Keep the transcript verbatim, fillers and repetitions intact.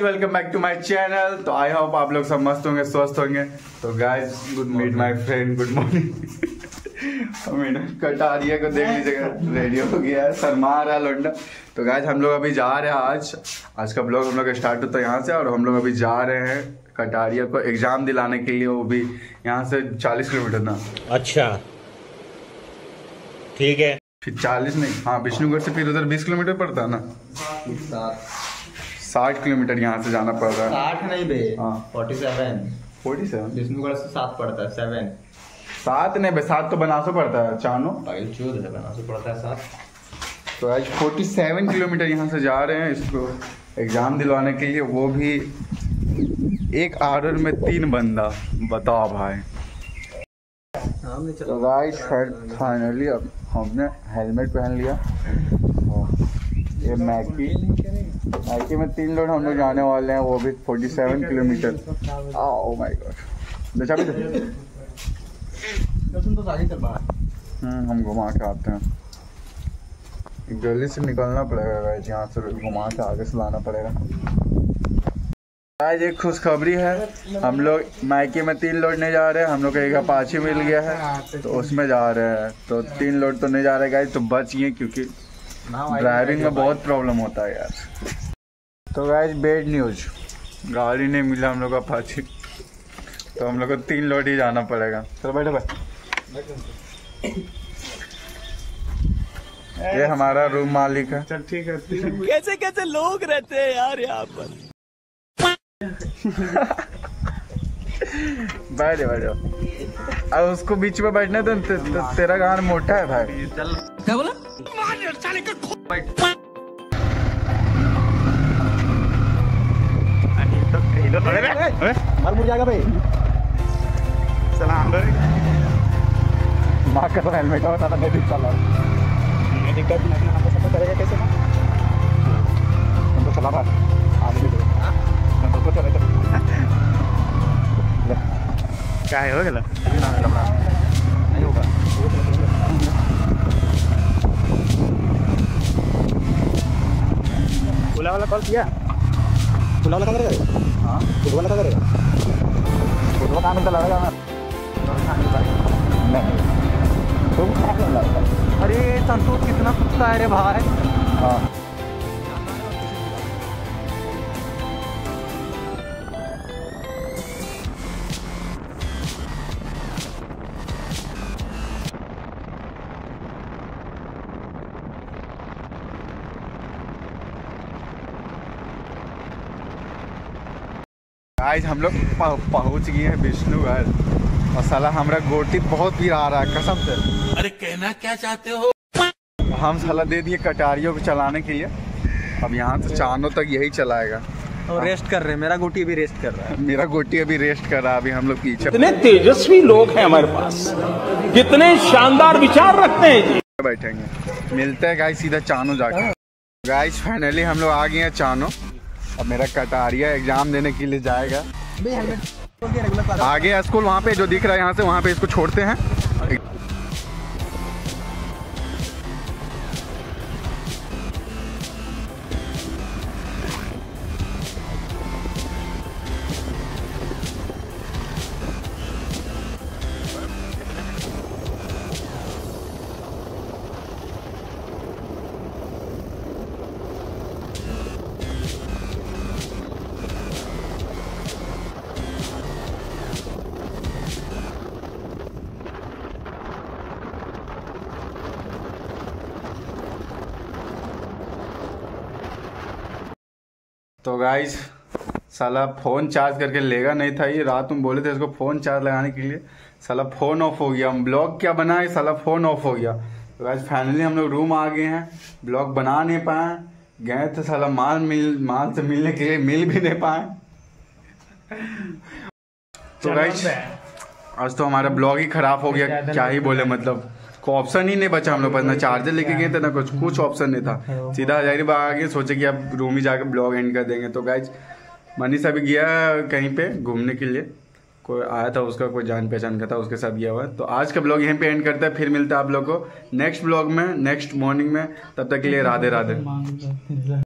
Welcome back to my channel. तो I hope आप लोग सब मस्त होंगे, स्वस्थ होंगे। तो guys good meet my friend, good morning. Kataria को देख लीजिएगा, रेडी हो गया है, शर्मा रहा लोंडा। तो गाइस हम लोग अभी जा रहे हैं, आज आज का ब्लॉग हम लोग स्टार्ट होता है यहाँ से, और हम लोग अभी जा रहे हैं कटारिया को एग्जाम दिलाने के लिए। वो भी यहाँ से चालीस किलोमीटर ना। अच्छा ठीक है, फिर चालीस नहीं, हाँ विष्णुगढ़ से फिर उधर बीस किलोमीटर पड़ता है ना, साठ किलोमीटर यहाँ से जाना पड़ रहा है। साठ नहीं बे, हाँ forty seven forty seven Vishnugarh से सात पड़ता है, सेवन सात नहीं बे, सात तो बनासो पड़ता है, चानो चौदह है, बनासो पड़ता है सात। तो आज फोर्टी सेवन किलोमीटर यहाँ से जा रहे हैं इसको एग्जाम दिलवाने के लिए, वो भी एक आर्डर में तीन बंदा। बताओ भाई। तो गाइस फाइनली अब हमने हेलमेट पहन लिया। ये मैकी मैकी में तीन लोग हम लोग जाने वाले हैं, वो भी forty seven kilometre. Oh my God, बेचा भी तो आगे चल रहा है। हम्म हम घुमा के आते हैं, जल्दी से निकलना पड़ेगा गाइस, यहाँ से घुमा के आगे से लाना पड़ेगा। आज एक खुशखबरी है, हम लोग मायके में तीन लोड नहीं जा रहे हैं, हम लोग को एक अपाची मिल गया है तो उसमें जा रहे हैं। तो तीन लोड तो नहीं जा रहे गाइस, तो बच गए, क्योंकि ड्राइविंग में बहुत प्रॉब्लम होता है यार। तो गाइस बेड न्यूज, गाड़ी नहीं मिला हम लोग को अपाची, तो हम लोग को तीन लोड ही जाना पड़ेगा। चलो बैठो भाई। ये हमारा रूम मालिक है। चल ठीक है। कैसे कैसे लोग रहते हैं यार यहाँ पर। बैठ बैठो, अब उसको बीच में बैठने तो ते, ते, तेरा गान मोटा है भाई। चल क्या बोला? मर मुड़ जाएगा भाई। सलाम माँ का हेलमेट हो ना, नहीं दिखता नहीं दिक्कत नहीं, हमको सब करेगा कैसे ना, हमको चला रहा आगे हमको चले क्या है हो गया नहीं होगा। ओला वाला कॉल किया, ओला वाला कहाँ करेगा? हाँ ओला वाला कहाँ करेगा? ओला कहाँ मिलता लगेगा ना, नहीं तुम कहाँ मिल रहा है? अरे संतोष कितना कुत्ता है रे भाई। हाँ आज हम लोग पहुंच गए हैं विष्णुगढ़, और साला हमारा गोटी बहुत भीड़ आ रहा है कसम से। अरे कहना क्या चाहते हो? हम साला दे दिए कटारियों को चलाने के लिए, अब यहाँ से चांदों तक यही चलाएगा। और रेस्ट कर रहे हैं, मेरा गोटी अभी रेस्ट कर रहा है। मेरा गोटी अभी रेस्ट कर रहा है, अभी हम लोग पीछे। कितने तेजस्वी लोग हैं हमारे पास, कितने शानदार विचार रखते हैं जी। बैठेंगे, मिलते हैं गाइस सीधा चानो जाके। गाइस फाइनली हम लोग आ गए हैं चानो, अब मेरा कटारिया एग्जाम देने के लिए जाएगा। आगे स्कूल वहाँ पे जो दिख रहा है, यहाँ से वहाँ पे इसको छोड़ते हैं। तो गाइस साला फ़ोन चार्ज करके लेगा नहीं था, ये रात में बोले थे इसको फ़ोन चार्ज लगाने के लिए, साला फ़ोन ऑफ हो गया। हम ब्लॉग क्या बनाए, साला फ़ोन ऑफ हो गया। तो गाइस फाइनली हम लोग रूम आ गए हैं, ब्लॉग बना नहीं पाए, गए थे साला माल मिल माल से मिलने के लिए, मिल भी नहीं पाए। तो गाइस आज तो हमारा ब्लॉग ही खराब हो गया, क्या ही बोले, मतलब कोई ऑप्शन ही नहीं बचा हम लोग पास, ना चार्जर लेके गए थे ना कुछ कुछ ऑप्शन नहीं था। सीधा हजारीबाग आ गए, सोचे कि अब रूम ही जाके ब्लॉग एंड कर देंगे। तो गाइज मनीषा भी गया कहीं पे घूमने के लिए, कोई आया था उसका कोई जान पहचान का था, उसके साथ गया हुआ है। तो आज का ब्लॉग यहीं पे एंड करता है, फिर मिलता है आप लोग को नेक्स्ट ब्लॉग में, नेक्स्ट मॉर्निंग में। तब तक के लिए राधे राधे।